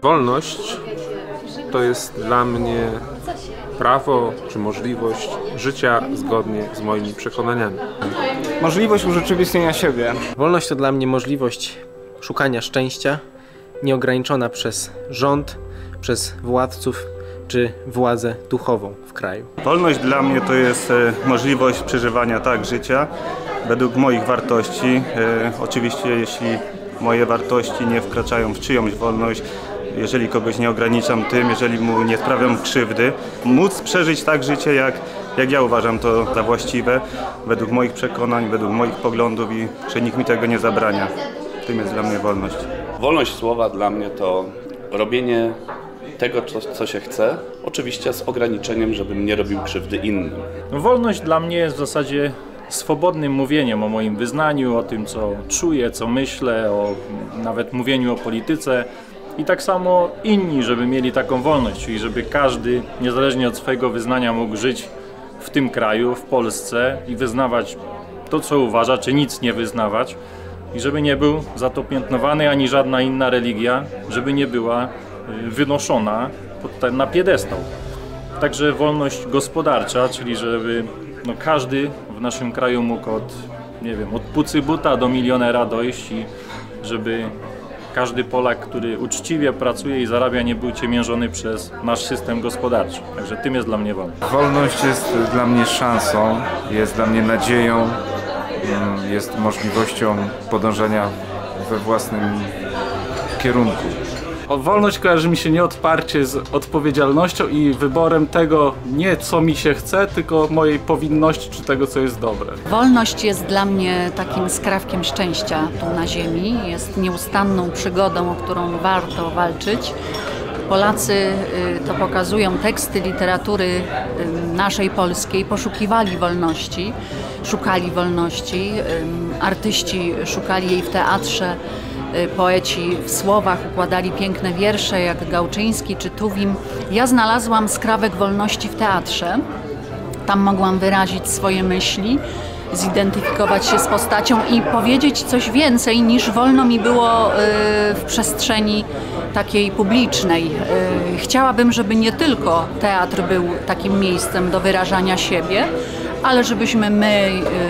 Wolność to jest dla mnie prawo czy możliwość życia zgodnie z moimi przekonaniami. Możliwość urzeczywistnienia siebie. Wolność to dla mnie możliwość szukania szczęścia, nieograniczona przez rząd, przez władców czy władzę duchową w kraju. Wolność dla mnie to jest możliwość przeżywania życia według moich wartości. Oczywiście jeśli moje wartości nie wkraczają w czyjąś wolność, jeżeli kogoś nie ograniczam tym, jeżeli mu nie sprawiam krzywdy, móc przeżyć życie, jak ja uważam to za właściwe, według moich przekonań, według moich poglądów i że nikt mi tego nie zabrania. Tym jest dla mnie wolność. Wolność słowa dla mnie to robienie tego, co się chce, oczywiście z ograniczeniem, żebym nie robił krzywdy innym. Wolność dla mnie jest w zasadzie swobodnym mówieniem o moim wyznaniu, o tym, co czuję, co myślę, o nawet mówieniu o polityce. I tak samo inni, żeby mieli taką wolność, czyli żeby każdy, niezależnie od swojego wyznania, mógł żyć w tym kraju, w Polsce i wyznawać to, co uważa, czy nic nie wyznawać. I żeby nie był za to piętnowany ani żadna inna religia, żeby nie była wynoszona na piedestał. Także wolność gospodarcza, czyli żeby każdy w naszym kraju mógł od pucybuta do milionera dojść i żeby każdy Polak, który uczciwie pracuje i zarabia, nie był ciemiężony przez nasz system gospodarczy. Także tym jest dla mnie wolność. Wolność jest dla mnie szansą, jest dla mnie nadzieją, jest możliwością podążania we własnym kierunku. Wolność kojarzy mi się nieodparcie z odpowiedzialnością i wyborem tego, nie co mi się chce, tylko mojej powinności czy tego, co jest dobre. Wolność jest dla mnie takim skrawkiem szczęścia tu na ziemi, jest nieustanną przygodą, o którą warto walczyć. Polacy, to pokazują teksty literatury naszej polskiej, poszukiwali wolności, szukali wolności, artyści szukali jej w teatrze, poeci w słowach układali piękne wiersze jak Gałczyński czy Tuwim. Ja znalazłam skrawek wolności w teatrze. Tam mogłam wyrazić swoje myśli, zidentyfikować się z postacią i powiedzieć coś więcej niż wolno mi było w przestrzeni takiej publicznej. Chciałabym, żeby nie tylko teatr był takim miejscem do wyrażania siebie, ale żebyśmy my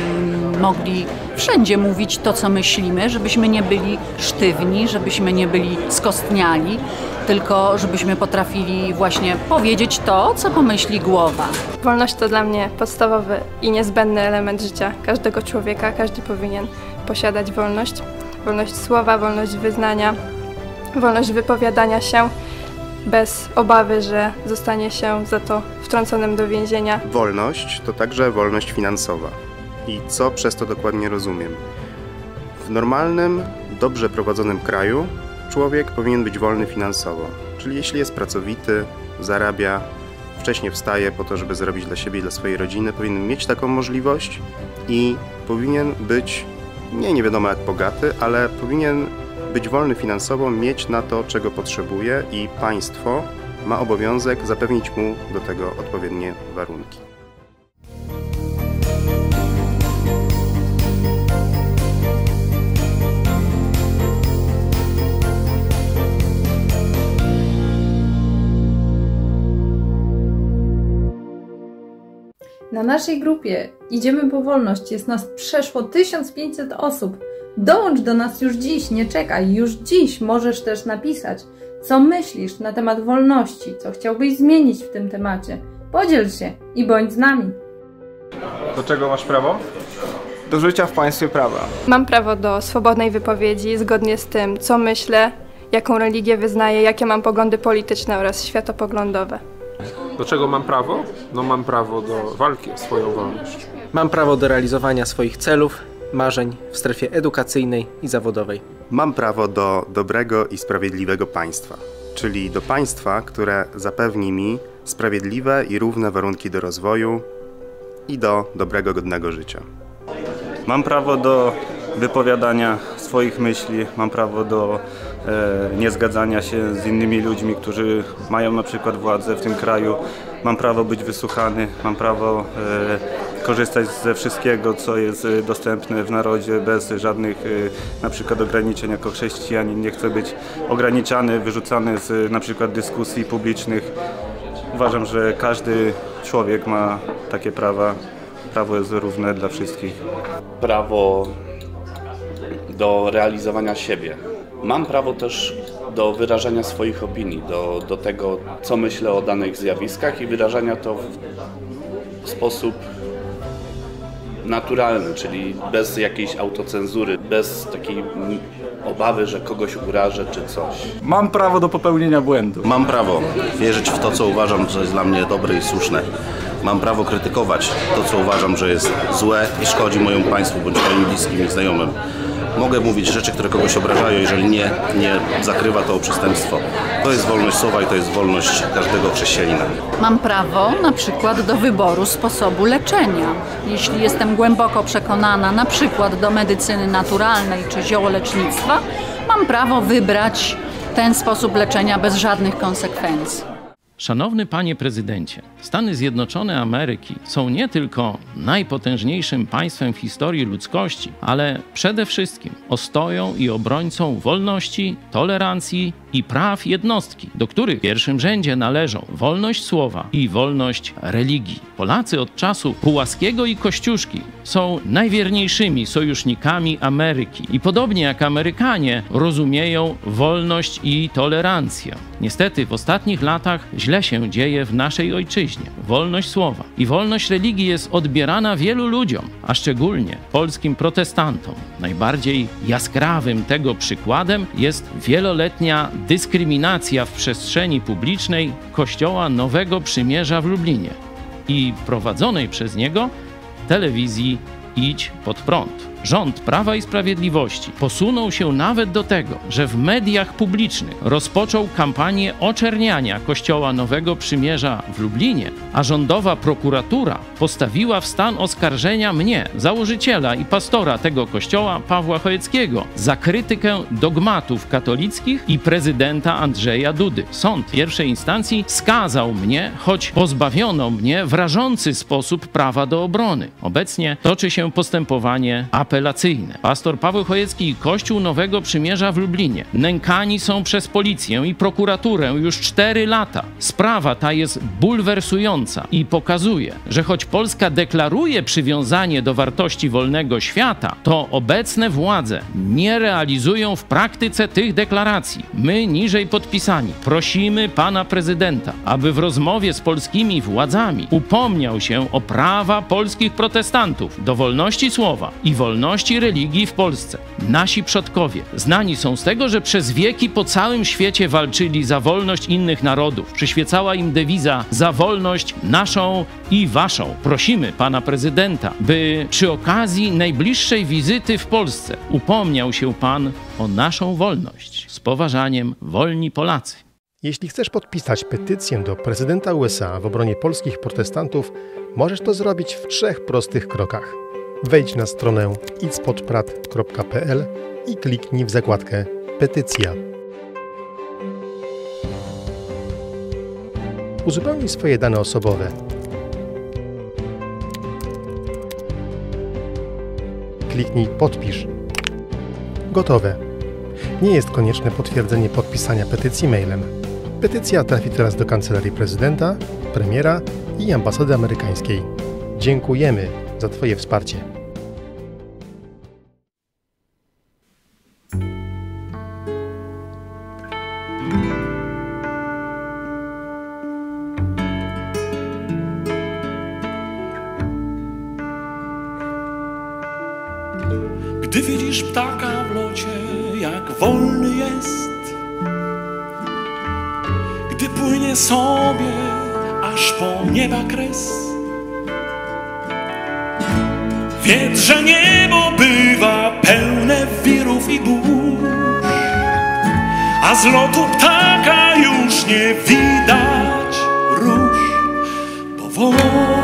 mogli wszędzie mówić to, co myślimy, żebyśmy nie byli sztywni, żebyśmy nie byli skostniali, tylko żebyśmy potrafili właśnie powiedzieć to, co pomyśli głowa. Wolność to dla mnie podstawowy i niezbędny element życia każdego człowieka. Każdy powinien posiadać wolność. Wolność słowa, wolność wyznania, wolność wypowiadania się bez obawy, że zostanie się za to wtrąconym do więzienia. Wolność to także wolność finansowa. I co przez to dokładnie rozumiem? W normalnym, dobrze prowadzonym kraju człowiek powinien być wolny finansowo. Czyli jeśli jest pracowity, zarabia, wcześnie wstaje po to, żeby zarobić dla siebie i dla swojej rodziny, powinien mieć taką możliwość i powinien być, nie wiadomo jak bogaty, ale powinien być wolny finansowo, mieć na to, czego potrzebuje i państwo ma obowiązek zapewnić mu do tego odpowiednie warunki. Na naszej grupie Idziemy po wolność jest nas przeszło 1500 osób. Dołącz do nas już dziś, nie czekaj, już dziś możesz też napisać, co myślisz na temat wolności, co chciałbyś zmienić w tym temacie. Podziel się i bądź z nami. Do czego masz prawo? Do życia w państwie prawa. Mam prawo do swobodnej wypowiedzi zgodnie z tym, co myślę, jaką religię wyznaję, jakie mam poglądy polityczne oraz światopoglądowe. Do czego mam prawo? No mam prawo do walki o swoją wolność. Mam prawo do realizowania swoich celów, marzeń w strefie edukacyjnej i zawodowej. Mam prawo do dobrego i sprawiedliwego państwa, czyli do państwa, które zapewni mi sprawiedliwe i równe warunki do rozwoju i do dobrego, godnego życia. Mam prawo do wypowiadania swoich myśli, mam prawo do niezgadzania się z innymi ludźmi, którzy mają na przykład władzę w tym kraju. Mam prawo być wysłuchany, mam prawo korzystać ze wszystkiego, co jest dostępne w narodzie, bez żadnych na przykład ograniczeń. Jako chrześcijanin nie chcę być ograniczany, wyrzucany z na przykład dyskusji publicznych. Uważam, że każdy człowiek ma takie prawa. Prawo jest równe dla wszystkich. Prawo do realizowania siebie. Mam prawo też do wyrażania swoich opinii, do tego, co myślę o danych zjawiskach i wyrażania to w sposób naturalny, czyli bez jakiejś autocenzury, bez takiej obawy, że kogoś urażę czy coś. Mam prawo do popełnienia błędu. Mam prawo wierzyć w to, co uważam, że jest dla mnie dobre i słuszne. Mam prawo krytykować to, co uważam, że jest złe i szkodzi mojemu państwu bądź moim bliskim i znajomym. Mogę mówić rzeczy, które kogoś obrażają, jeżeli nie zakrywa to o przestępstwo. To jest wolność słowa i to jest wolność każdego chrześcijanina. Mam prawo na przykład do wyboru sposobu leczenia. Jeśli jestem głęboko przekonana na przykład do medycyny naturalnej czy ziołolecznictwa, mam prawo wybrać ten sposób leczenia bez żadnych konsekwencji. Szanowny panie prezydencie, Stany Zjednoczone Ameryki są nie tylko najpotężniejszym państwem w historii ludzkości, ale przede wszystkim ostoją i obrońcą wolności, tolerancji i praw jednostki, do których w pierwszym rzędzie należą wolność słowa i wolność religii. Polacy od czasu Pułaskiego i Kościuszki są najwierniejszymi sojusznikami Ameryki i podobnie jak Amerykanie rozumieją wolność i tolerancję. Niestety w ostatnich latach źle się dzieje w naszej ojczyźnie. Wolność słowa i wolność religii jest odbierana wielu ludziom, a szczególnie polskim protestantom. Najbardziej jaskrawym tego przykładem jest wieloletnia dyskryminacja w przestrzeni publicznej Kościoła Nowego Przymierza w Lublinie i prowadzonej przez niego telewizji Idź Pod Prąd. Rząd Prawa i Sprawiedliwości posunął się nawet do tego, że w mediach publicznych rozpoczął kampanię oczerniania Kościoła Nowego Przymierza w Lublinie, a rządowa prokuratura postawiła w stan oskarżenia mnie, założyciela i pastora tego kościoła, Pawła Chojeckiego, za krytykę dogmatów katolickich i prezydenta Andrzeja Dudy. Sąd pierwszej instancji skazał mnie, choć pozbawiono mnie w rażący sposób prawa do obrony. Obecnie toczy się postępowanie apelacyjne. Pastor Paweł Chojecki i Kościół Nowego Przymierza w Lublinie nękani są przez policję i prokuraturę już 4 lata. Sprawa ta jest bulwersująca i pokazuje, że choć Polska deklaruje przywiązanie do wartości wolnego świata, to obecne władze nie realizują w praktyce tych deklaracji. My, niżej podpisani, prosimy pana prezydenta, aby w rozmowie z polskimi władzami upomniał się o prawa polskich protestantów do wolności słowa i wolności religii w Polsce. Nasi przodkowie znani są z tego, że przez wieki po całym świecie walczyli za wolność innych narodów. Przyświecała im dewiza za wolność naszą i waszą. Prosimy pana prezydenta, by przy okazji najbliższej wizyty w Polsce upomniał się pan o naszą wolność. Z poważaniem, wolni Polacy. Jeśli chcesz podpisać petycję do prezydenta USA w obronie polskich protestantów, możesz to zrobić w 3 prostych krokach. Wejdź na stronę idźpodprat.pl i kliknij w zakładkę Petycja. Uzupełnij swoje dane osobowe. Kliknij Podpisz. Gotowe. Nie jest konieczne potwierdzenie podpisania petycji mailem. Petycja trafi teraz do Kancelarii Prezydenta, Premiera i Ambasady Amerykańskiej. Dziękujemy za Twoje wsparcie. Gdy widzisz ptaka w locie, jak wolny jest, gdy płynie sobie aż po nieba kres, wiedz, że niebo bywa pełne wirów i burz, a z lotu ptaka już nie widać róż. Bo wolność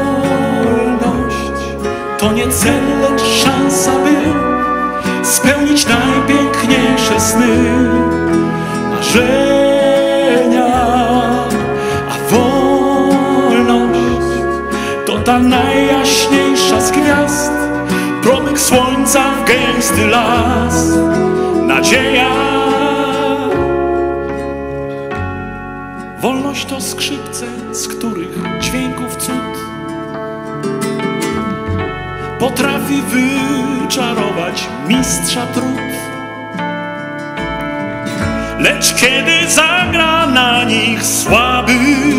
to nie cel, lecz szansa, by spełnić najpiękniejsze sny, marzenia. A wolność to ta najjaśniejsza słońca w gęsty las. Nadzieja. Wolność to skrzypce, z których dźwięków cud potrafi wyczarować mistrza trud. Lecz kiedy zagra na nich słaby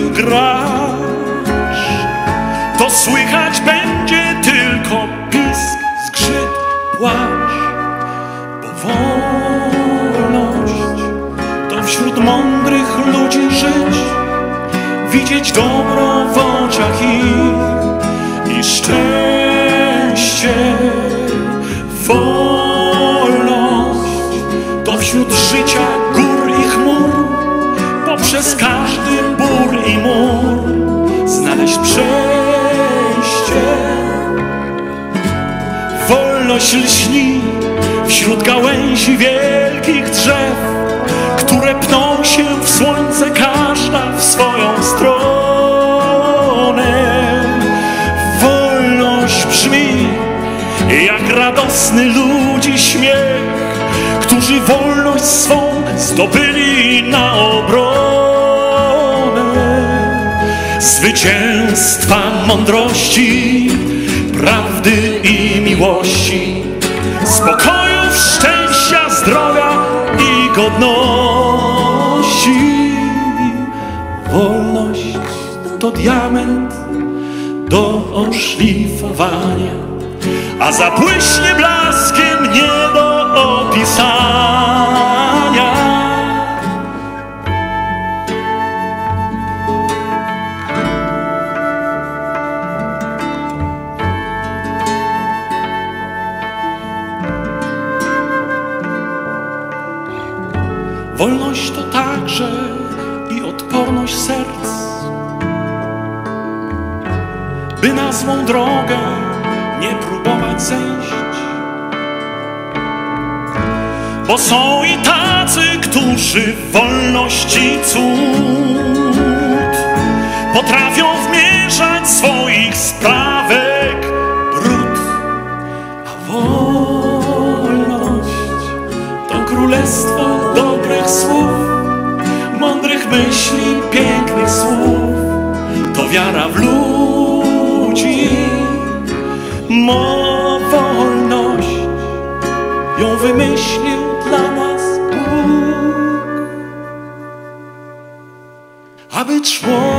gracz, to słychać będzie tylko pisk, skrzyp, płacz. Bo wolność to wśród mądrych ludzi żyć, widzieć dobro w oczach ich i szczęście. Wolność to wśród życia gór i chmur, poprzez każdy bór i mur znaleźć przejście. Wolność lśni wśród gałęzi wielkich drzew, które pną się w słońce, każda w swoją stronę. Wolność brzmi jak radosny ludzi śmiech, którzy wolność swą zdobyli na obronę. Zwycięstwa mądrości, prawdy i miłości, spokoju, szczęścia, zdrowia i godności. Wolność to diament do oszlifowania, a zabłyśnie blaskiem nie do opisania. Wolność to także i odporność serc, by na złą drogę nie próbować zejść. Bo są i tacy, którzy w wolności cud potrafią wmieszać swoich sprawek brud. A wolność to królestwo dobrych słów, mądrych myśli, pięknych słów. To wiara w ludzi, wolność ją wymyślił dla nas Bóg, aby człowiek